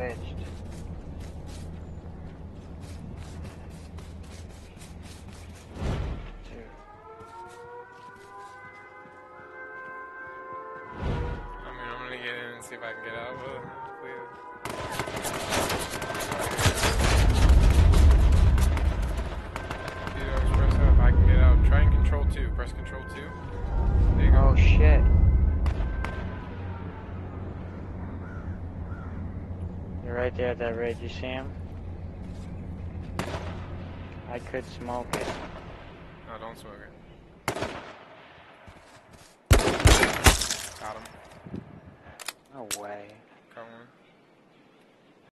glitched. I'm gonna get in and see if I can get out. Please. Press F. I can get out. Try and control 2. Press control 2. There you go. Oh shit. You're right there at that ridge. You see him? I could smoke it. No, don't smoke it. Got him. No way. Come on.